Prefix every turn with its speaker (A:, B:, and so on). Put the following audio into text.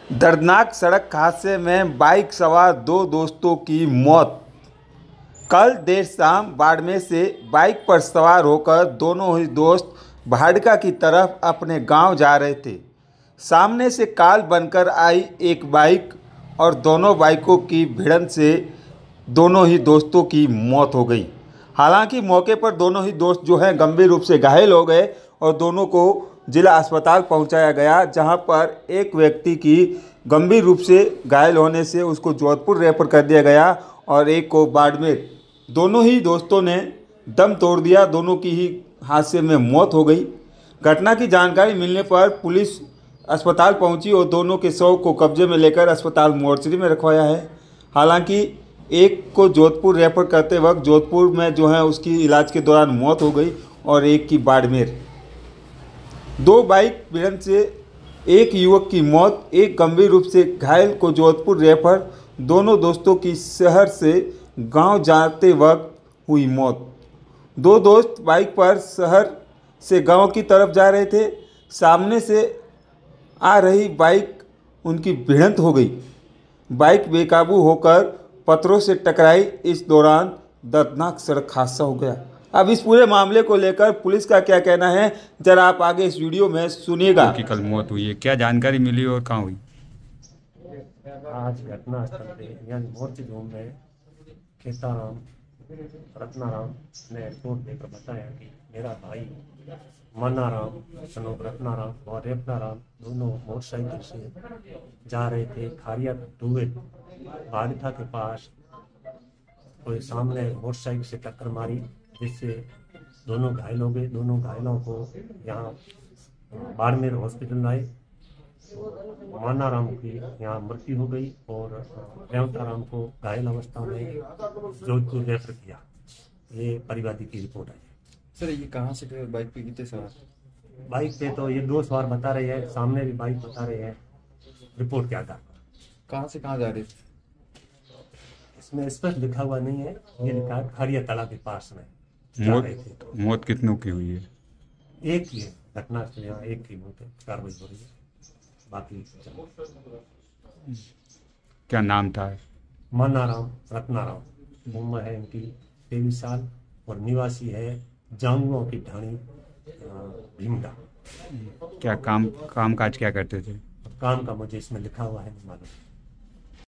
A: दर्दनाक सड़क हादसे में बाइक सवार दो दोस्तों की मौत। कल देर शाम बाड़मेर से बाइक पर सवार होकर दोनों ही दोस्त भाड़का की तरफ अपने गांव जा रहे थे। सामने से काल बनकर आई एक बाइक और दोनों बाइकों की भिड़ंत से दोनों ही दोस्तों की मौत हो गई। हालांकि मौके पर दोनों ही दोस्त जो हैं गंभीर रूप से घायल हो गए और दोनों को जिला अस्पताल पहुंचाया गया, जहां पर एक व्यक्ति की गंभीर रूप से घायल होने से उसको जोधपुर रेफर कर दिया गया और एक को बाड़मेर। दोनों ही दोस्तों ने दम तोड़ दिया, दोनों की ही हादसे में मौत हो गई। घटना की जानकारी मिलने पर पुलिस अस्पताल पहुंची और दोनों के शव को कब्जे में लेकर अस्पताल मोर्चरी में रखवाया है। हालांकि एक को जोधपुर रेफर करते वक्त जोधपुर में जो है उसकी इलाज के दौरान मौत हो गई और एक की बाड़मेर। दो बाइक भिड़ंत से एक युवक की मौत, एक गंभीर रूप से घायल को जोधपुर रेफर। दोनों दोस्तों की शहर से गांव जाते वक्त हुई मौत। दो दोस्त बाइक पर शहर से गांव की तरफ जा रहे थे। सामने से आ रही बाइक उनकी भिड़ंत हो गई। बाइक बेकाबू होकर पत्थरों से टकराई। इस दौरान दर्दनाक सड़क हादसा हो गया। अब इस पूरे मामले को लेकर पुलिस का क्या कहना है, जरा आप आगे इस वीडियो में सुनिएगा।
B: की कल मौत हुई है, क्या जानकारी मिली और कहाँ हुई?
C: आज घटना स्थल पे यानी मोर्चे जोन में खेताराम रत्नाराम ने रिपोर्ट देकर बताया कि मेरा भाई मन्नाराम सनोक रत्नाराम और रेपनाराम दोनों मोटरसाइकिल से जा रहे थे खारिया टूवे बाड़िथा के पास। कोई सामने मोटरसाइकिल से टक्कर मारी जिससे दोनों घायल हो गए। दोनों घायलों को यहाँ बाड़मेर हॉस्पिटल लाए। मानाराम की यहाँ मृत्यु हो गई और रेवताराम को घायल अवस्था में जोधपुर रेफर किया। ये परिवादी की रिपोर्ट है।
D: सर ये कहाँ से बाइक पे कितने सवार?
C: बाइक पे तो ये दो सवार बता रहे हैं, सामने भी बाइक बता रहे हैं रिपोर्ट के आधार पर।
D: कहाँ से कहाँ जा रहे थे?
C: इसमें स्पष्ट लिखा हुआ नहीं है, ये लिखा है खारिया तालाब के पास में जा रहे थे।
B: मौत कितनों की हुई है?
C: एक ही है घटना से, यहाँ एक की मौत है, कार्रवाई हो रही है। बाकी
B: क्या नाम था?
C: मन्नाराम रत्नाराम। उम्र है इनकी 23 साल और निवासी है जांगुओं की ढाणी भीमडा।
B: क्या काम काज क्या करते थे?
C: काम का मुझे इसमें लिखा हुआ है नहीं मालूम।